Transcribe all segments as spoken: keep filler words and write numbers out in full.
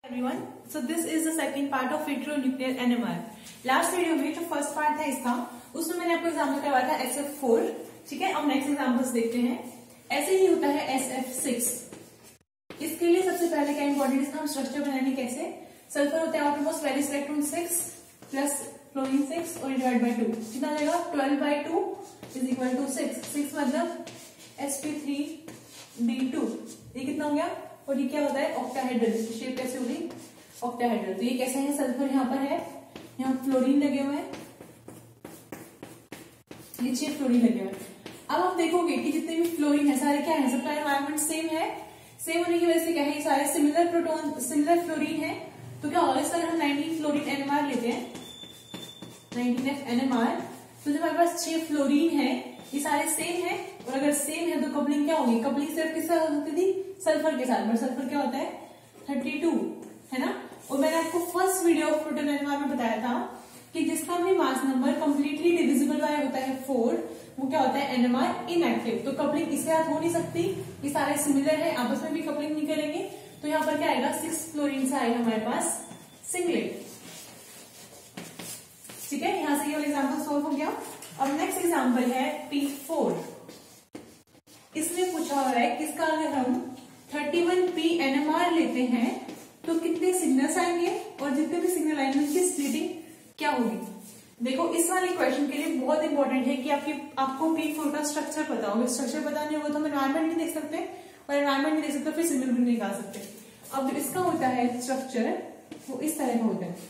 everyone, so this is the second part of vitronuclear N M R. Last video में जो first part था इसका, उसमें मैंने आपको एग्जाम्पल करवाया था एस एफ फोर. ठीक है, अब नेक्स्ट एग्जाम्पल्स देखते हैं. ऐसे ही होता है एस एफ सिक्स. इसके लिए सबसे पहले क्या इंपॉर्टेंट है, हम स्ट्रक्चर बनाने कैसे. सल्फर होता है outermost valence electron six plus chlorine six और डिवाइड बाई टू. कितना जाएगा, twelve by two is equal to six. Six मतलब S P three D two. ये कितना हो गया, और ये क्या होता है, ऑक्टाहेड्रल. शेप कैसे होगी, ऑक्टाहेड्रल. तो ये कैसे है, सल्फर यहाँ पर है, यहाँ फ्लोरीन लगे हुए हैं, ये छह फ्लोरीन लगे हुए हैं. अब आप देखोगे कि जितने भी फ्लोरीन है सारे क्या है, सबका एनवायरमेंट सेम है. सेम होने की वजह से क्या है, सारे सिमिलर प्रोटॉन सिमिलर फ्लोरीन है. तो क्या होगा, इस तरह हम नाइनटीन फ्लोरीन एनएमआर लेते हैं, नाइनटीन एफ एनएमआर. तो जब हमारे पास छह फ्लोरीन है, ये सारे सेम है, और अगर सेम है तो कपलिंग क्या होगी, कपलिंग सिर्फ किसके साथ होती थी, सल्फर के साथ. बट सल्फर क्या होता है, थर्टी टू है ना. और मैंने आपको first video of proton NMR में बताया था कि जिसका भी mass number completely divisible by होता है फोर, वो क्या होता है, एनएमआर इनएक्टिव. तो कपलिंग इसके साथ हो नहीं सकती, ये सारे सिमिलर है, आपस में भी कपलिंग नहीं करेंगे. तो यहाँ पर क्या आएगा, सिक्स फ्लोरीन से आएगा हमारे पास सिंगलेट. ठीक है, यहां से ये वाला एग्जाम्पल सोल्व हो गया. अब नेक्स्ट एग्जाम्पल है पी फोर. इसमें पूछा हुआ है किसका अगर हम थर्टी वन पी एनएमआर लेते हैं तो कितने सिग्नल्स आएंगे, और जितने भी सिग्नल आएंगे उनकी स्प्लिटिंग क्या होगी. देखो, इस वाले क्वेश्चन के लिए बहुत इंपॉर्टेंट है कि आपकी आपको पी फोर का स्ट्रक्चर पता हो. स्ट्रक्चर पता नहीं होगा तो हम एनवायरमेंट नहीं देख सकते, और एनवायरमेंट नहीं देख सकते फिर सिग्नल भी नहीं निकाल सकते. अब जो इसका होता है स्ट्रक्चर, वो इस तरह का होता है.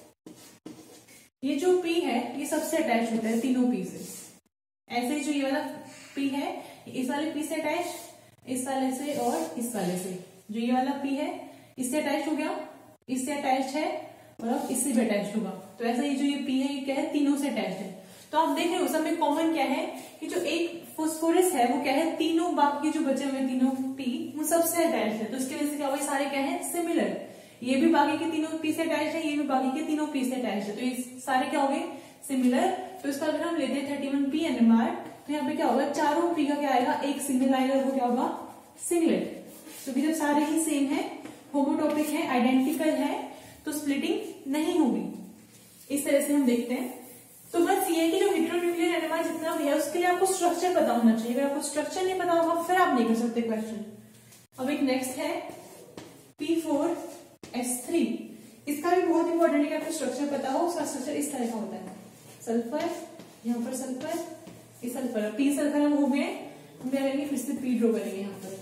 ये जो पी है ये सबसे अटैच होता है तीनों पी से. ऐसे ही जो ये वाला पी है, इस वाले पी से अटैच, इस वाले से और इस वाले से. जो ये वाला पी है इससे अटैच हो गया, इससे अटैच है, और अब इससे भी अटैच होगा. तो ऐसा ये जो ये पी है ये क्या है, तीनों से अटैच है. तो आप देख रहे हो सब में कॉमन क्या है कि जो एक फॉस्फोरस है वो क्या है, तीनों बाकी जो बचे हुए तीनों पी वो सबसे अटैच है. तो इसकी वजह से क्या हुआ, सारे क्या है, सिमिलर. ये भी बाकी के तीनों पी से अटैच है, ये भी बाकी के तीनों पी से अटैच है. तो ये सारे क्या हो गए, सिमिलर. तो इसका अगर हम लेते हैं थर्टी वन पी एनएमआर, तो यहाँ पे क्या होगा, चारों पी का क्या आएगा, एक सिंगल आएगा, वो क्या होगा, सिंगलेट. क्योंकि जब सारे ही सेम है, होमोटॉपिक है, आइडेंटिकल है, तो स्प्लिटिंग नहीं होगी. इस तरह से हम देखते हैं. तो बस ये है कि जो विट्रोन्यूक्लियर एनएमआर जितना भी है उसके लिए आपको स्ट्रक्चर पता होना चाहिए. अगर आपको स्ट्रक्चर नहीं पता होगा फिर आप नहीं कर सकते क्वेश्चन. अब एक नेक्स्ट है पी फोर एस थ्री. इसका भी बहुत इंपॉर्टेंट है कि आपको स्ट्रक्चर पता हो. उसका स्ट्रक्चर इस तरह का होता है, सल्फर, यहाँ पर सल्फर, ये सल्फर, पी सल्फर हम हो गए. हम क्या करेंगे, फिर से पी ड्रॉ करेंगे यहाँ पर,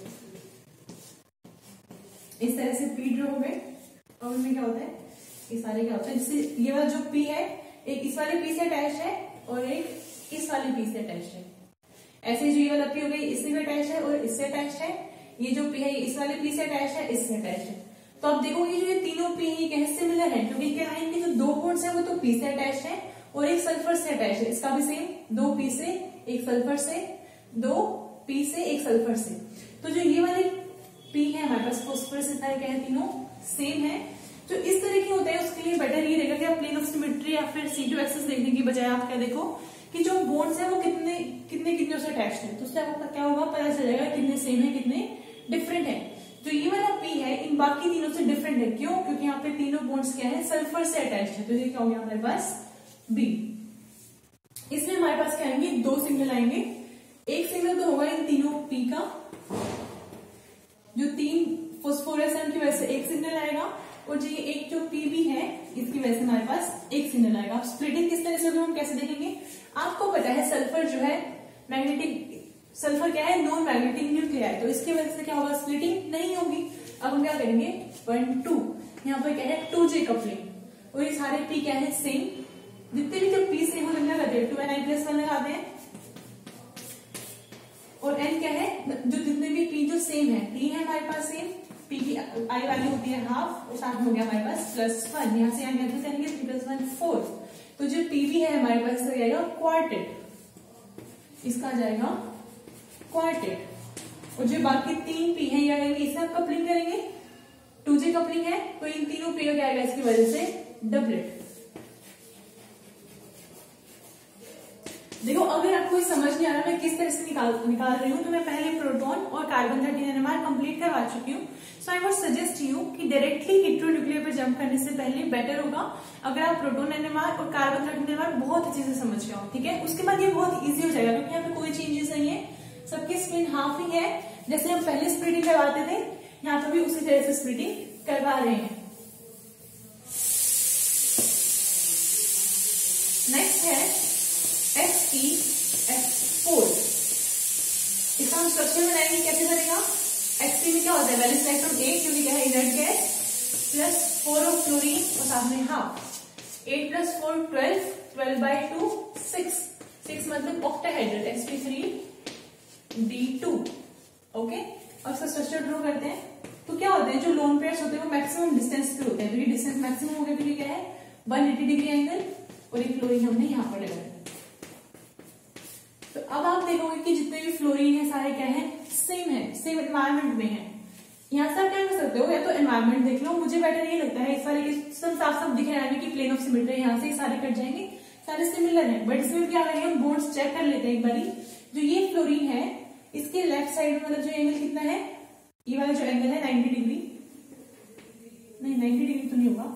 इस तरह से पी ड्रॉ हो गए. और उनमें क्या होता है, ये सारे क्या होता है, जिससे ये वाला जो पी है एक इस वाले पी से अटैच है और एक इस वाले पी से अटैच है. ऐसे जो ये वाला पी हो गई इससे भी अटैच है और इससे अटैच है. ये जो पी है इस वाले पी से अटैच है, इससे अटैच है. तो आप देखोगे जो ये तीनों पी है ये कैसे सिमिलर है, क्योंकि क्या है कि जो दो बॉन्ड्स है वो तो पी से अटैच है और एक सल्फर से अटैच है. इसका भी सेम, दो पी से, एक सल्फर से, दो पी से, एक सल्फर से. तो जो ये वाले पी है हमारे पास फॉस्फोरस क्या है, तीनों सेम है. तो इस तरह के होते हैं, उसके लिए बेटर ये रहेगा कि आप प्लेन ऑफ सिमेट्री या फिर सी टू एक्सिस देखने की बजाय आप क्या देखो कि जो बोन्स है वो कितने कितने कितने से अटैच है. तो उससे आपको क्या होगा, पता चल जाएगा कितने सेम है कितने डिफरेंट है. जो ये वाला पी है इन बाकी तीनों से डिफरेंट है. क्यों, क्योंकि यहाँ पे तीनों बोन्स क्या है, सल्फर से अटैच है. तो ये क्या हो गया हमारे पास बी. इसमें हमारे पास क्या आएंगे, दो सिग्नल आएंगे. एक सिग्नल तो होगा इन तीनों पी का, जो तीन फॉस्फोरस है उनकी वजह से एक सिग्नल आएगा, और जो ये एक जो पीबी है इसकी वजह से हमारे पास एक सिग्नल आएगा. अब स्प्लिटिंग किस तरह से होगी हम कैसे देखेंगे. आपको पता है सल्फर जो है मैग्नेटिक, सल्फर क्या है, नॉन मैग्नेटिक न्यूक्लियाई. तो इसकी वजह से क्या होगा, स्प्लिटिंग नहीं होगी. अब हम क्या करेंगे, वन टू, यहाँ पर क्या है टू जे कपलिंग, और ये सारे पी क्या है सेम. जितने भी जो पी सेम लगना करते हैं, two N I plus one लगाते हैं, और एन क्या है, जो जितने भी पी जो सेम है, टी है हमारे पास सेम, पी की आई वैल्यू होती है हाफ, और साथ में हो गया हमारे पास प्लस वन. यहाँ से यहाँ कैसे करेंगे, थ्री प्लस वन फोर. तो जो पीवी है हमारे पास इसका जाएगा क्वार्टेट, इसका जाएगा क्वार्टेट. और जो बाकी तीन पी है या इससे आप कपलिंग करेंगे, टू जे कपलिंग है, तो इन तीनों पी का क्या आएगा, इसकी वजह से डबलेट. देखो अगर आपको समझ नहीं आ रहा मैं किस तरह से निकाल निकाल रही हूँ, तो मैं पहले प्रोटॉन और कार्बन थर्टीन एनएमआर कंप्लीट करवा चुकी हूँ। So I would suggest you कि डायरेक्टली हेटेरोन्यूक्लियर पर जंप करने से पहले बेटर होगा अगर आप प्रोटॉन एनएमआर और कार्बन थर्टीन एनएमआर बहुत अच्छे से समझ गए हो, ठीक है। उसके बाद ये बहुत ईजी हो जाएगा क्योंकि यहाँ पे कोई चेंजेस नहीं है, सबकी स्पिन हाफ ही है। जैसे हम पहले स्प्लिटिंग करवाते थे यहाँ पर भी उसी तरह से स्प्लिटिंग करवा रहे हैं। नेक्स्ट है एक्स ई एफ फोर। इसका हम स्ट्रक्चर बनाएंगे, कैसे बनेगा। एक्स ई में क्या होता है, वैलेंस इलेक्ट्रॉन एक क्योंकि क्या है inert gas, plus four of chlorine और साथ में half. Eight plus four twelve, twelve by two six, six मतलब octahedral S P three D two. Okay, और इसका स्ट्रक्चर ड्रॉ करते हैं। तो क्या होते हैं जो लोन पेयर्स होते हैं वो मैक्सिमम डिस्टेंस पे होते हैं, तो ये डिस्टेंस मैक्सिमम हो गया, फिर ये क्या है वन एटी डिग्री एंगल और एक फ्लोरीन हमने यहाँ पर लगाया। तो अब आप देखोगे कि जितने भी फ्लोरीन है सारे क्या है सेम है, सेम एनवायरमेंट में है। यहाँ से आप क्या कर सकते हो, या तो एनवायरमेंट देख लो, मुझे बेटर ये लगता है इस वाले सब साफ साफ दिख रहा है कि प्लेन ऑफ सिमेट्री है, यहाँ से सारे कट जाएंगे, सारे सिमिलर है। बट इसमें क्या करेंगे हम बॉन्ड्स चेक कर लेते हैं एक बारी। जो ये फ्लोरीन है इसके लेफ्ट साइड में मतलब जो एंगल कितना है, ये वाला जो एंगल है नाइन्टी डिग्री, नहीं नाइन्टी डिग्री तो नहीं होगा,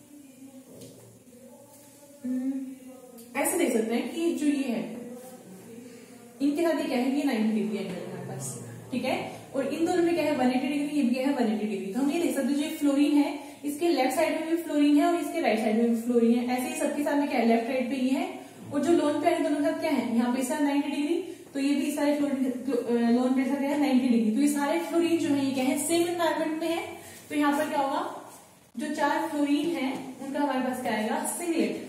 ऐसे देख सकते हैं कि जो ये है इनके साथ ये क्या है, ये नाइन्टी डिग्री एंगल है हमारे पास, ठीक है। और इन दोनों में क्या है वन एटी डिग्री, ये भी क्या है वन एटी डिग्री। तो हम ये देख सकते हैं जो फ्लोरीन है इसके लेफ्ट साइड में भी फ्लोरीन है और इसके राइट साइड में भी फ्लोरीन है। ऐसे ही सबके साथ में क्या है लेफ्ट राइट पे ये है, और जो लोन पेयर है दोनों के साथ क्या है, यहाँ पे इस नाइन्टी डिग्री, तो ये भी सारे फ्लोरीन लोन पेयर क्या है नाइन्टी डिग्री। तो ये सारे फ्लोरीन जो है ये क्या है सेम एनवायरमेंट में है। तो यहाँ पर क्या होगा, जो चार फ्लोरीन है उनका हमारे पास क्या आएगा सिंगलेट,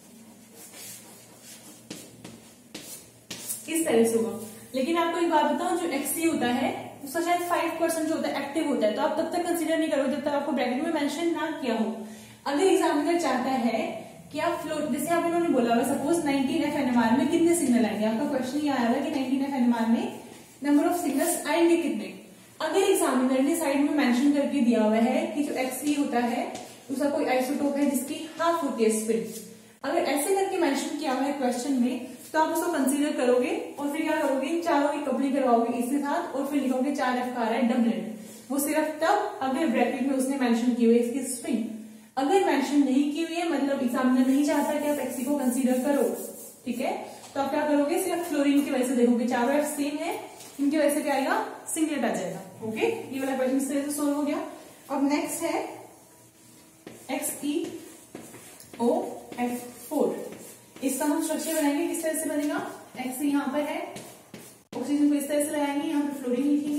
इस तरह से होगा। लेकिन आपको एक बात बताऊं, जो एक्सी होता है उसका शायद फाइव परसेंट जो होता है एक्टिव होता है, तो आप तब तक कंसीडर नहीं करोगे जब तक आपको ब्रैकेट में मेंशन ना किया हो। अगर एग्जामिनर चाहता है कि आप फ्लो, जैसे आप इन्होंने बोला होगा सपोज नाइनटीन एफ एनएमआर में कितने सिग्नल आएंगे, आपका क्वेश्चन ये आया हुआ कि नाइनटीन एफ एनएमआर में नंबर ऑफ सिग्नल्स आएंगे कितने। अगर एग्जामिनर ने साइड में मेंशन करके दिया हुआ है कि जो एक्सी होता है उसका कोई आइसोटोप है जिसकी हाफ होती है स्पिन, अगर ऐसे करके मेंशन किया हुआ है क्वेश्चन में, तो आप उसको कंसीडर करोगे और फिर क्या करोगे, चारों की कपलिंग करवाओगे इसके साथ और फिर लिखोगे चार एफ का आ रहा है डबलेट। वो सिर्फ तब अगर ब्रैकेट में उसने मेंशन की हुई है इसकी स्पिन। अगर मेंशन नहीं की हुई है मतलब एग्जामिनर नहीं चाहता कि आप एक्सी को कंसीडर करो, ठीक है, तो आप क्या करोगे सिर्फ फ्लोरीन की वजह से देखोगे चारों एफ सेम है, इनकी वजह से क्या आएगा सिंगलेट आ जाएगा। ओके, ये वाला क्वेश्चन इस तरह से सोल्व हो गया। अब नेक्स्ट है X E O F four. इसका हम स्ट्रक्चर बनाएंगे, किस तरह से बनेगा, एक्स यहाँ पर है, ऑक्सीजन को इस तरह से लगाएंगे, यहाँ पर फ्लोरीन लिखेंगे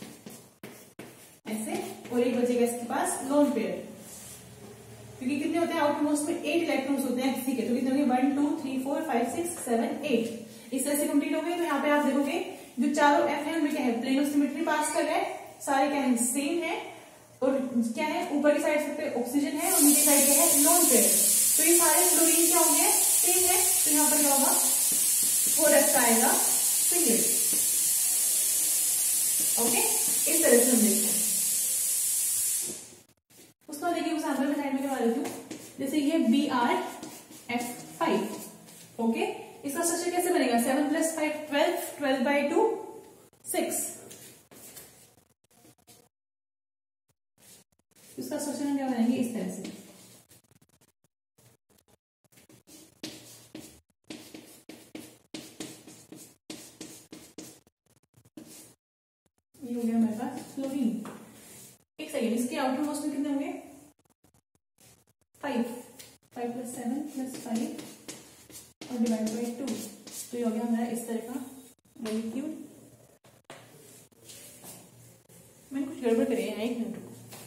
ऐसे, और एक बचेगा इसके पास लोन पेयर, क्योंकि कितने होते हैं आउटमोस्ट में एट इलेक्ट्रॉन्स होते हैं एक्सी के, तो कितने होंगे one two three four five six seven eight, इस तरह से कंप्लीट हो गए। तो यहाँ पे आप देखोगे जो चारों एफ है उनमें क्या है प्लेन ऑफ सिमेट्री पास कर रहे हैं, सारे क्या है सेम है, और क्या है ऊपर की साइड पे ऑक्सीजन है और नीचे साइड क्या है लोन पेयर। तो ये सारे फ्लोरीन क्या होंगे सेम है, तो यहाँ पर क्या होगा फोर एफ का आएगा सिंगलेट। ओके, इस तरह से हम देखते हैं। उसको देखिए उस आंसर में साइड में करवा देती हूँ। जैसे ये B R F five, okay, इसका स्ट्रक्चर कैसे बनेगा, seven plus five twelve, twelve by two six. इसका स्ट्रक्चर हम क्या बनाएंगे इस तरह से, ये हो गया हमारे पास फ्लोरीन। एक सेकेंड, इसके आउटर मोस्ट में कितने होंगे five, five plus seven plus five और डिवाइड बाई टू, तो ये हो गया हमारा इस तरह का मॉलिक्यूल। मैंने कुछ गड़बड़ करी है, एक मिनट।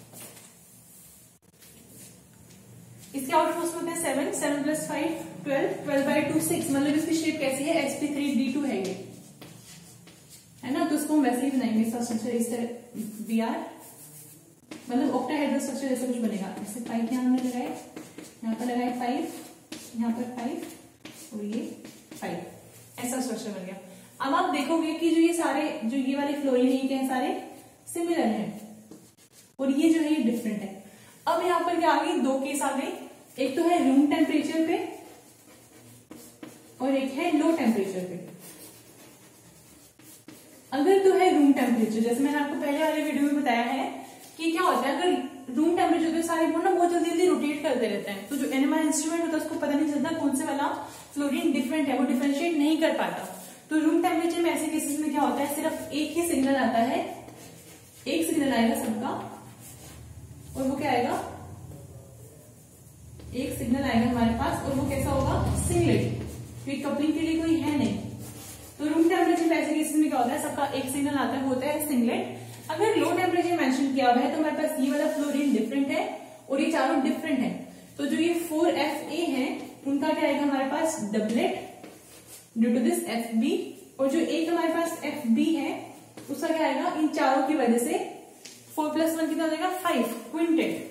इसके आउटर मोस्ट में होते हैं seven, seven plus five twelve, twelve by two six, मतलब इसकी शेप कैसी है H P three D two है ये, है ना। तो इसको हम वैसे ही बनाएंगे, इसका स्ट्रक्चर इस तरह बी आर मतलब ऑक्टाहेड्रल स्ट्रक्चर जैसा कुछ बनेगा। जैसे फाइव यहाँ हमने लगाए, यहाँ पर लगाए फाइव, यहाँ पर फाइव और ये फाइव, ऐसा स्ट्रक्चर बन गया। अब आप देखोगे कि जो ये सारे जो ये वाले फ्लोरीन है क्या है सारे सिमिलर हैं और ये जो है ये डिफरेंट है। अब यहाँ पर क्या आ गई, दो केस आ गए, एक तो है रूम टेम्परेचर पे और एक है लो टेम्परेचर पे। अगर तो है रूम टेम्परेचर, जैसे मैंने आपको पहले वाले वीडियो में बताया है कि क्या होता है, अगर रूम टेम्परेचर तो सारे बोर्ड ना बहुत जल्दी जल्दी रोटेट करते रहते हैं, तो जो एनएमआर इंस्ट्रूमेंट होता है उसको पता नहीं चलता कौन से वाला फ्लोरीन डिफरेंट है, वो डिफरेंशिएट नहीं कर पाता। तो रूम टेम्परेचर में ऐसे केसेस में क्या होता है, सिर्फ एक ही सिग्नल आता है, एक सिग्नल आएगा सबका, और वो क्या आएगा, एक सिग्नल आएगा हमारे पास, और वो कैसा होगा, सिंगलेट, क्योंकि कपलिंग के लिए कोई है नहीं। तो रूम टेम्परेचर ऐसे केसेस में क्या होता है, सबका एक सिग्नल आता है, होता है सिंगलेट। अगर लो टेम्परेचर मेंशन किया हुआ है तो हमारे पास ये वाला फ्लोरीन डिफरेंट है और ये चारों डिफरेंट है, तो जो ये फोर एफ ए है उनका क्या आएगा हमारे पास, doublet due to this F B, और जो एक हमारे पास एफ बी है उसका क्या आएगा, इन चारों की वजह से फोर प्लस वन कितना हो जाएगा, फाइव, क्विंटेट।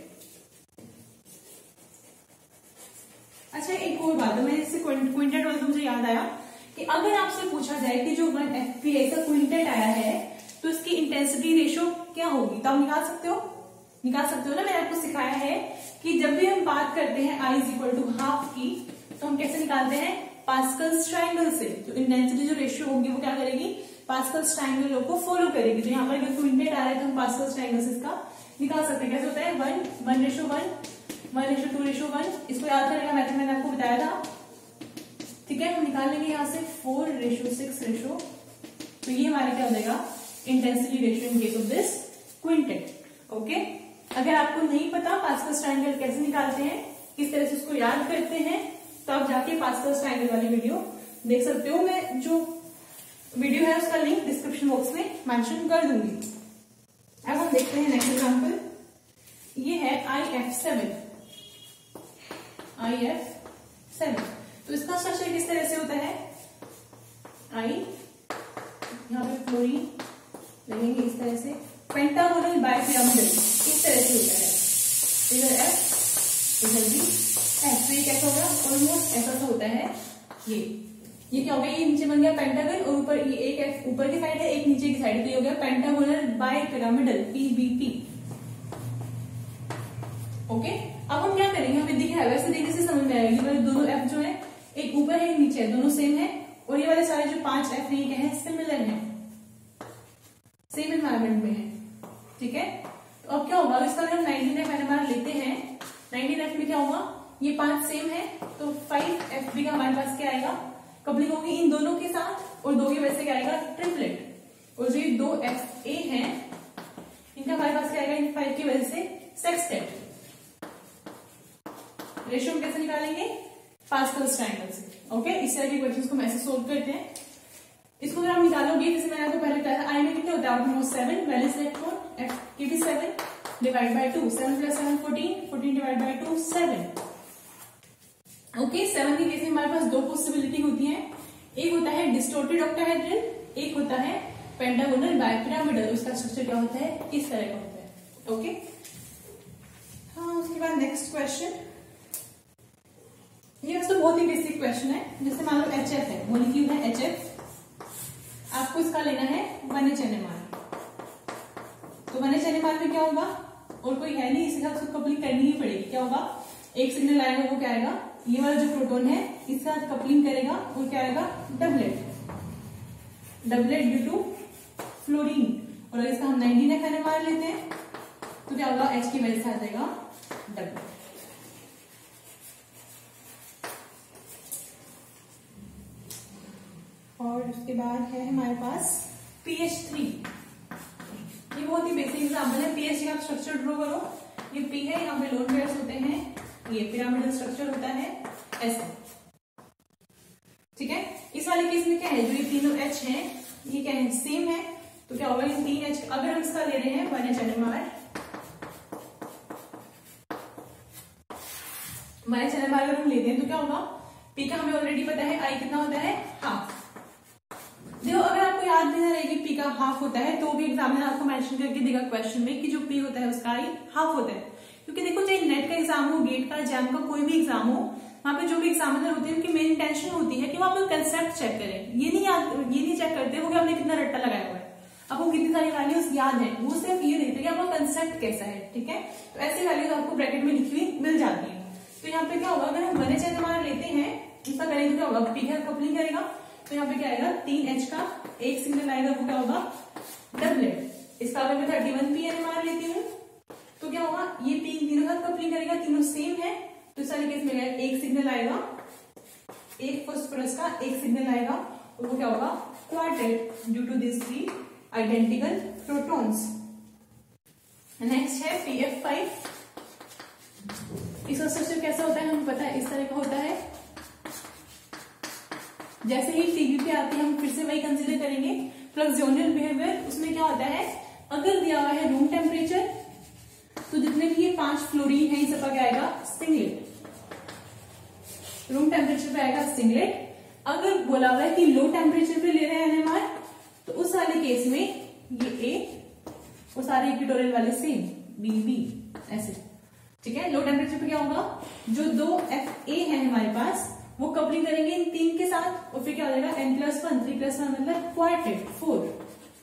अच्छा एक और बात है, मैं इससे क्विंटेट वाला तो मुझे याद आया कि अगर आपसे पूछा जाए कि जो वन एफ पी ऐसा क्विंटेट आया है तो इसकी इंटेंसिटी रेशियो क्या होगी, तो आप निकाल सकते हो, निकाल सकते हो ना। मैंने आपको सिखाया है कि जब भी हम बात करते हैं I is equal to half की, तो हम कैसे निकालते हैं, पास्कल्स ट्रायंगल से। तो इंटेंसिटी जो रेशियो होगी वो क्या करेगी, पास्कल्स ट्रायंगल को फॉलो करेगी। तो यहाँ पर अगर क्विंटेट आ रहा है तो हम पास्कल्स ट्रायंगल से इसका निकाल सकते हैं। कैसे होता है, one one ratio one, one ratio two ratio one, इसको याद करेगा मैथड मैंने आपको बताया था, ठीक है। हम निकाल लेंगे यहाँ से फोर रेशो सिक्स रेशो, तो ये हमारा क्या हो जाएगा, intensity ratio in case of this quintet. Okay, अगर आपको नहीं पता पास्कल्स ट्रायंगल कैसे निकालते हैं, किस तरह से उसको याद करते हैं, तो आप जाके पास्कल्स ट्रायंगल वाली वीडियो देख सकते हो। मैं जो वीडियो है उसका लिंक डिस्क्रिप्शन बॉक्स में मेंशन कर दूंगी। अब हम देखते हैं नेक्स्ट एग्जांपल, ये है I F seven, I F seven. तो इसका स्ट्रक्चर किस तरह से होता है, आई यहाँ पे फ्लोरीन लगेंगे इस तरह से, पेंटागोनल बाइपिरामिडल इस तरह से होता है, इधर एफ इधर भी एफ, तो ये कैसा होगा, ऑलमोस्ट ऐसा सा होता है। ये ये क्या हो गया, ये नीचे बन गया पेंटागन, और ऊपर ये एक एफ ऊपर की साइड है, एक नीचे की साइड, तो ये हो गया पेंटागोनल बाइपिरामिडल, पीबीपी। ओके, अब हम क्या करेंगे, हमें दिख रहा है वैसे देखने से समझ में आएगा, ये वाले दोनों एफ जो है, एक ऊपर है एक नीचे है, दोनों सेम है, और ये वाले सारे जो पांच एफ है ये क्या है, सिमिलर है, सेम एनवायरमेंट में है, ठीक है। तो अब क्या होगा, इसका अगर हम नाइनटीन एफ एनएमआर लेते हैं, नाइनटीन एफ में क्या होगा, ये पांच सेम है, तो फाइव एफ बी का हमारे पास क्या आएगा, कपलिंग होगी इन दोनों के साथ, और दो की वजह से क्या आएगा, ट्रिपलेट। और जो ये दो एफ ए है इनका हमारे पास क्या आएगा, इन फाइव की वजह से सेक्सटेट। रेशियो हम कैसे निकालेंगे, पास्कल्स ट्रायंगल से। ओके, इस तरह के क्वेश्चंस को हम ऐसे सोल्व करते हैं। इसको अगर आप निकालोगे, जैसे मैंने आपको पहले बताया था, आई में कितने होता है, आपको सेवन वैलेंस इलेक्ट्रॉन, एफ की भी seven divide by two, seven plus seven fourteen, fourteen divide by two seven. Okay, seven के केस में हमारे पास दो पॉसिबिलिटी होती है, एक होता है डिस्टोर्टेड ऑक्टाहेड्रल, एक होता है पेंटागोनल बाइपिरामिडल। उसका स्ट्रक्चर क्या होता है, इस तरह का होता है। ओके, हाँ, उसके बाद नेक्स्ट क्वेश्चन, ये तो बहुत ही बेसिक क्वेश्चन है। जैसे मान लो एच एफ है, मॉलिक्यूल है एच एफ, आपको इसका लेना है one H N M R. तो one H N M R में क्या होगा, और कोई है नहीं, इसी हिसाब से कपलिंग करनी ही पड़ेगी। क्या होगा, एक सिग्नल आएगा, वो क्या आएगा, ये वाला जो प्रोटॉन है इसके साथ कपलिंग करेगा, वो क्या आएगा, doublet, doublet due to fluorine. और अगर इसका हम nineteen F N M R लेते हैं तो क्या होगा, एच की वजह से आ जाएगा डबलेट। और उसके बाद है हमारे पास पी एच थ्री, ये बहुत ही बेसिक एग्जाम्पल है। पीएच का स्ट्रक्चर ड्रॉ करो, ये पी है, यहाँ पे लोन पेयर्स होते हैं, ये पिरामिडल स्ट्रक्चर होता है ऐसे, ठीक है। इस वाले केस में क्या है, जो ये तीनों एच हैं ये क्या है, सेम है, तो क्या होगा, इन तीन एच अगर हम इसका ले रहे हैं one H N M R, one H N M R अगर हम लेते हैं तो क्या होगा, पी का हमें ऑलरेडी पता है, आई कितना होता है, हाफ। देखो अगर आपको याद नहीं रहेगी पी का हाफ होता है, तो भी एग्जामिनर आपको मेंशन करके देगा क्वेश्चन में कि जो पी होता है उसका आई हाफ होता है। क्योंकि देखो चाहे नेट का एग्जाम हो, गेट का, जैम का, कोई भी एग्जाम हो, वहां पे जो भी एग्जामिनर होते हैं उनकी मेन इंटेंशन होती है कि वो आपका कंसेप्ट चेक करें। ये नहीं याद, ये नहीं चेक करते हो कि आपने कितना रट्टा लगाया हुआ है, आपको कितनी सारी वैल्यूज याद है, वो सिर्फ ये देखते हैं कि आपका कंसेप्ट कैसा है, ठीक है। तो ऐसी वैल्यूज आपको ब्रैकेट में लिखी हुई मिल जाती है। तो यहाँ पे क्या होगा, अगर हम one H N M R लेते हैं, इसका करेंगे तो क्या होगा, पी का कपलिंग करेगा तो यहाँ पे क्या आएगा, तीन एच का एक सिग्नल आएगा, वो क्या होगा, डबलेट। इसका अगर मैं थर्टी वन पी एनएमआर लेती हूँ तो क्या होगा, ये तीन तीनों साथ कपलिंग करेगा, तीनों सेम है, तो इस वाले केस में एक सिग्नल आएगा, एक फास्फोरस का एक सिग्नल आएगा, और वो क्या होगा, quartet, due to this three identical protons. Next है पी एफ फाइव। इसका स्ट्रक्चर कैसा होता है हमें पता है, इस तरह का होता है। जैसे ही टीवी पे आते हैं हम फिर से वही कंसीडर करेंगे, फ्लक्सोनियल बिहेवियर। उसमें क्या होता है, अगर दिया हुआ है रूम टेम्परेचर तो जितने भी ये पांच फ्लोरीन है, इन सबका क्या आएगा, सिंगलेट, रूम टेम्परेचर पे आएगा सिंगलेट। अगर बोला हुआ है कि लो टेम्परेचर पे ले रहे हैं एनएमआर, तो उस वाले केस में ये ए और सारे इक्वेटोरियल वाले सेम, बी बी ऐसे, ठीक है। लो टेम्परेचर पे क्या होगा, जो दो एफ ए है हमारे पास वो कपलिंग करेंगे इन तीन के साथ, और फिर क्या हो जाएगा, N plus one, three plus one मतलब क्वार्टेट, फोर।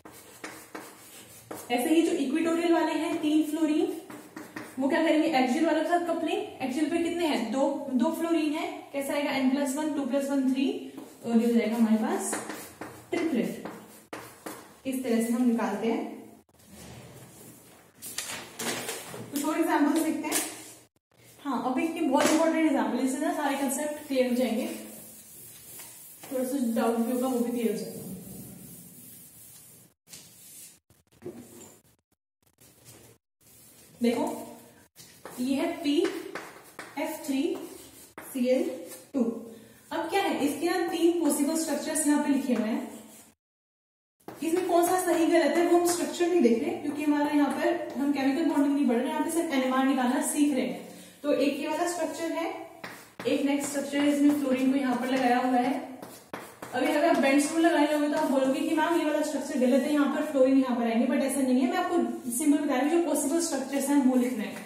ऐसे ही जो इक्वेटोरियल वाले हैं तीन फ्लोरीन, वो क्या करेंगे, एक्सियल वालों के साथ कपलिंग। एक्सियल पे कितने हैं, दो दो फ्लोरीन है, कैसा आएगा, N plus one, two plus one, three, और ये हो जाएगा हमारे पास ट्रिपलेट। इस तरह से हम निकालते हैं। कुछ और एग्जाम्पल्स देखते हैं। हाँ, अब एक बहुत इंपॉर्टेंट एग्जाम्पल, इससे ना सारे कंसेप्ट क्लियर हो जाएंगे, थोड़ा सा डाउट भी होगा वो भी क्लियर हो जाएगा। देखो ये है P F three C L two. अब क्या है, इसके ना तीन पॉसिबल स्ट्रक्चर्स यहाँ पे लिखे हुए हैं। इसमें कौन सा सही गलत है वो हम स्ट्रक्चर नहीं देख रहे, क्योंकि हमारा यहाँ पर हम केमिकल बॉन्डिंग नहीं पढ़ रहे, यहाँ पे सिर्फ एनएमआर निकालना सीख रहे हैं। तो एक ये वाला स्ट्रक्चर है, एक नेक्स्ट स्ट्रक्चर है, इसमें फ्लोरीन को यहाँ पर लगाया हुआ है। अभी अगर आप बेंड स्क्रू लगाए होंगे तो आप बोलोगे कि मैम ये वाला स्ट्रक्चर गलत है, यहाँ पर फ्लोरीन यहाँ पर आएंगे, बट ऐसा नहीं है। मैं आपको सिंपल बता रही हूँ, जो पॉसिबल स्ट्रक्चर्स हैं वो लिख रहे हैं।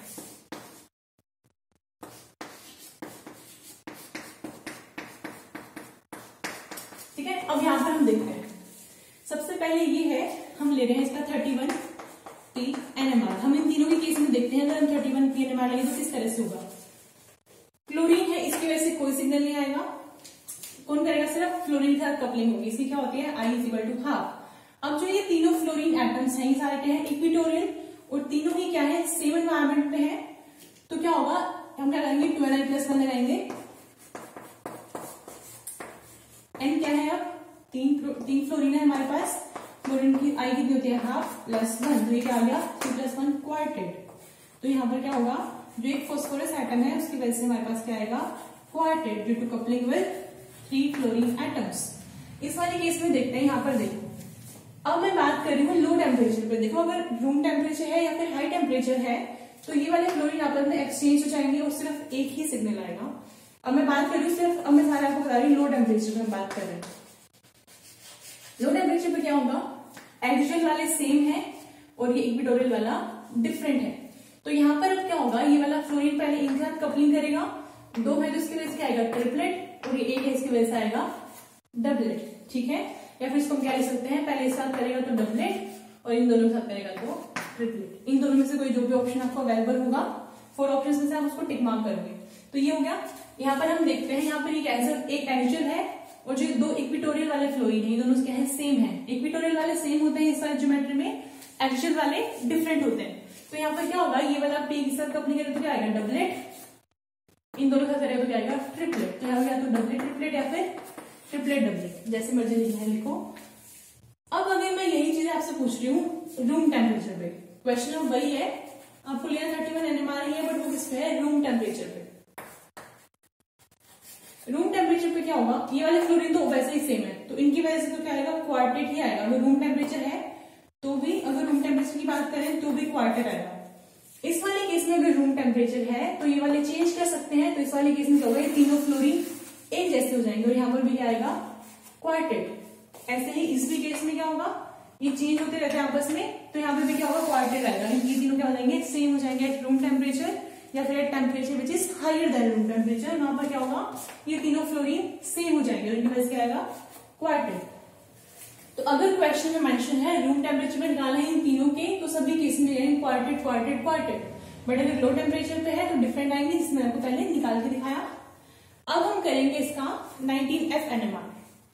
ठीक है, अब यहाँ पर हम देखते हैं। सबसे पहले ये है, हम ले रहे हैं इसका थर्टी वन पी एनएमआर। हम इन तीनों के केस में देखते हैं, अगर हम थर्टी वन पी एनएमआर लगे तो किस तरह से होगा। क्लोरीन है, इसकी वजह से कोई सिग्नल नहीं आएगा, कौन करेगा, सिर्फ फ्लोरीन के साथ कपलिंग होगी। इसकी क्या होती है, I is equal to half. अब जो ये तीनों फ्लोरीन एटम्स हैं, ये सारे क्या है, इक्वेटोरियल, और तीनों ही क्या है, सेम एनवायरमेंट पे है। तो क्या होगा, हम क्या करेंगे, ट्वेल्व आई प्लस वन लगाएंगे। एन क्या है, अब तीन तीन फ्लोरीन है हमारे पास, फ्लोरीन की आई कितनी होती है, हाफ प्लस वन, तो ये क्या आ गया, थ्री प्लस वन क्वार्टेट। तो यहाँ पर क्या होगा, जो एक फास्फोरस एटम है उसकी वजह से हमारे पास क्या आएगा, quartet, due to coupling with three fluorine atoms. इस वाले केस में देखते हैं, यहाँ पर देखो, अब मैं बात कर रही हूँ लो टेम्परेचर पे। देखो अगर रूम टेम्परेचर है या फिर हाई टेम्परेचर है तो ये वाले फ्लोरीन आपस में एक्सचेंज हो जाएंगे और सिर्फ एक ही सिग्नल आएगा। अब मैं बात कर रही हूँ सिर्फ, अब मैं सारे आपको बता रही हूँ लो टेम्परेचर पे हम बात कर रहे हैं। लो टेम्परेचर पे क्या होगा, एक्सियल वाले सेम है और ये इक्वेटोरियल वाला डिफरेंट है। तो यहाँ पर अब क्या होगा, ये वाला फ्लोरीन पहले इनके साथ कपलिंग करेगा, दो है तो इसकी वजह से क्या आएगा, ट्रिपलेट, और ये एक है इसकी वजह से आएगा डबलेट। ठीक है, या फिर इसको हम क्या ले सकते हैं, पहले इस साथ करेगा तो डबलेट और इन दोनों के साथ करेगा तो ट्रिपलेट। इन दोनों में से कोई जो भी ऑप्शन आपको अवेलेबल होगा, फोर ऑप्शन में से आप उसको टिक मार्क करोगे। तो ये हो गया। यहाँ पर हम देखते हैं, यहाँ पर एक एक एक्सियल है और जो दो इक्वेटोरियल वाले फ्लोरीन है, ये दोनों क्या है, सेम है। इक्वेटोरियल वाले सेम होते हैं इस वाले ज्योमेट्री में, एक्सियल वाले डिफरेंट होते हैं। तो यहाँ पर क्या होगा, ये वाला पी के साथ कपलिंग करेगा तो क्या आएगा, डबलेट, इन दोनों का करेगा तो क्या आएगा, ट्रिपलेट। तो यहाँ पर या तो डबलेट ट्रिपलेट या फिर ट्रिपलेट डबलेट, जैसे मर्जी लिखना है लिखो। अब अगर मैं यही चीज आपसे पूछ रही हूँ रूम टेम्परेचर पे, क्वेश्चन अब वही है, आपको लिया थर्टी वन एनएमआर ही है, बट वो किस पे है, रूम टेम्परेचर पे। रूम टेम्परेचर पे क्या होगा, ये वाले फ्लोरीन तो वैसे ही सेम है, तो इनकी वजह से तो क्या आएगा, क्वार्टेट ही आएगा। अगर रूम टेम्परेचर है तो भी, अगर रूम टेम्परेचर की बात करें तो भी क्वार्टेट आएगा। इस वाले केस में अगर रूम टेम्परेचर है तो ये वाले चेंज कर सकते हैं, तो इस वाले केस में क्या होगा, ये तीनों फ्लोरीन एक जैसे हो जाएंगे और यहाँ पर भी क्या आएगा, क्वार्टेट। ऐसे ही इस भी केस में क्या होगा, ये चेंज होते रहते हैं आपस में, तो यहाँ पे भी क्या होगा, क्वार्टेट आएगा। ये तीनों क्या हो जाएंगे, सेम हो जाएंगे एट रूम टेम्परेचर या फिर at temperature which is higher than room temperature. वहां पर क्या होगा, ये तीनों फ्लोरीन सेम हो जाएंगे और इनकी वजह से क्या आएगा, क्वार्टेट। तो अगर क्वेश्चन में मेंशन है रूम टेम्परेचर में निकालना है इन तीनों के, तो सभी केस में क्वार्टेट क्वार्टेट क्वार्टेट। बट अगर लो टेम्परेचर पे है तो डिफरेंट आएंगे, जिसमें आपको पहले निकाल के दिखाया। अब हम करेंगे इसका नाइनटीन एफ एनएमआर।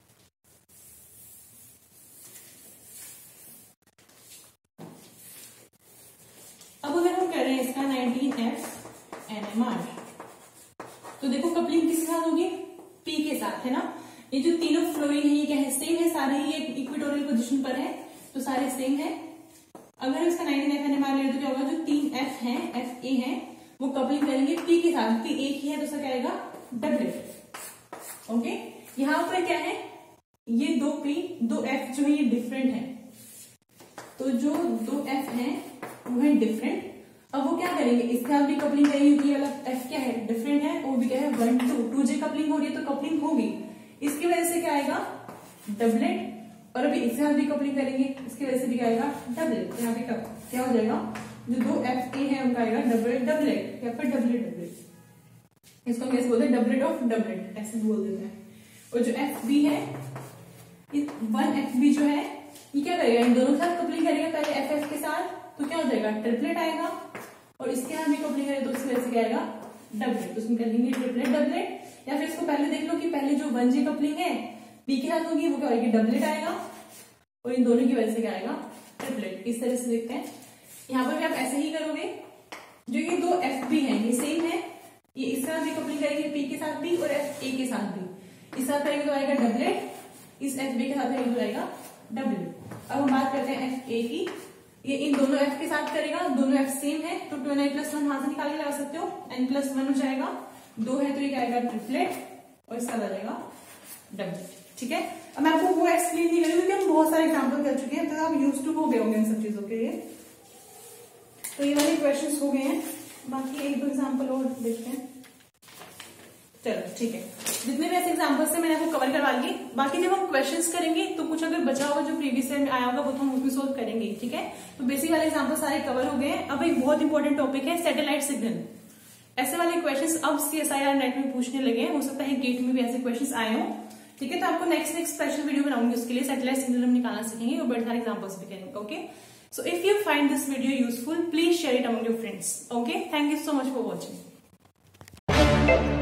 अब अगर हम कर रहे हैं इसका नाइनटीन एफ एनएमआर, तो देखो कपलिंग किसके साथ होगी, पी के साथ, है ना। ये जो तीनों फ्लोरीन है ये क्या है, सेम है, सारे ही एक इक्वेटोरियल पोजीशन पर है, तो सारे सेम है। अगर इसका नाइनटीन एफ एनएमआर ले तो क्या होगा, जो तीन एफ है, एफ ए है, वो कपलिंग करेंगे पी के साथ, पी एक ही है तो उसका क्या आएगा, डबलेट। ओके, यहां पर क्या है, ये दो पी दो एफ जो है ये डिफरेंट है, तो जो दो एफ है वो है डिफरेंट। अब वो क्या करेंगे, इसके साथ भी कपलिंग करेंगे क्योंकि ये वाला एफ क्या है, डिफरेंट है, वो भी क्या है one two two J coupling हो रही है तो कपलिंग होगी, इसकी वजह से क्या आएगा, डबलेट। और अभी इसके साथ भी कपलिंग करेंगे, इसकी वजह से भी क्या आएगा, डबलेट। यहाँ पे क्या हो जाएगा, जो दो एफ ए है उनका आएगा डबलेट डबलेट या फिर डबलेट डबलेट। इसको हम कैसे बोलते हैं, डबलेट ऑफ डबलेट ऐसे बोल देते हैं। और जो एफ बी है, वन एफ बी जो है ये क्या करेगा, इन दोनों के साथ कपलिंग करेगा, पहले एफ एफ के साथ, तो क्या हो जाएगा, ट्रिपलेट आएगा। और इसके साथ भी कपलिंग करेगा तो इसकी वजह से क्या आएगा, डबलेट, तो उसमें कर लेंगे ट्रिपलेट डबलेट। या फिर इसको पहले देख लो कि पहले जो वन जे कपलिंग है पी के साथ होगी वो क्या होगी, डबलेट आएगा, और इन दोनों की वजह से क्या आएगा, ट्रिपलेट। इस तरह से देखते हैं, यहाँ पर भी आप ऐसे ही करोगे। जो ये दो एफ बी है ये सेम है, ये इस तरह भी कपलिंग करेंगे पी के साथ भी और एफ ए के साथ भी, इस तरह करेंगे तो आएगा डबलेट, इस एफ बी के साथ करेंगे तो आएगा डबलेट। अब हम बात करते हैं एफ ए की, ये इन दोनों एफ के साथ करेगा, दोनों एफ सेम है तो two N I plus one यहां से निकाल के लगा सकते हो, एन प्लस वन हो जाएगा, दो है तो ये आएगा ट्रिपलेट और इसका आ जाएगा डबलेट। ठीक है, अब मैं आपको वो एक्सप्लेन नहीं करूंगी क्योंकि हम बहुत सारे एग्जाम्पल कर चुके हैं, तो आप यूज टू हो गए होंगे इन सब चीजों के लिए। तो ये वाले क्वेश्चन हो गए हैं, बाकी एक दो एग्जाम्पल और देखते हैं। चलो ठीक है, जितने भी ऐसे एग्जाम्पल्स है मैंने आपको कवर करवा लिए, बाकी जब हम क्वेश्चंस करेंगे तो कुछ अगर बचा होगा जो प्रीवियस ईयर में आया होगा वो तो हम उसमें सोल्व करेंगे। ठीक है, तो बेसिक वाले एग्जाम्पल सारे कवर हो गए हैं। अब एक बहुत इंपॉर्टेंट टॉपिक है सैटेलाइट सिग्नल। ऐसे वाले क्वेश्चंस अब सीएसआईआर नेट में पूछने लगे हैं, हो सकता है गेट में भी ऐसे क्वेश्चंस आए हो। ठीक है, तो आपको नेक्स्ट नेक्स्ट स्पेशल वीडियो बनाऊंगी उसके लिए, सैटेलाइट सिग्नल हम निकालना सीखेंगे और बड़े सारे एग्जाम्पल्स भी करेंगे। Okay, so if you find this video useful please share it among your friends. Okay, thank you so much for watching.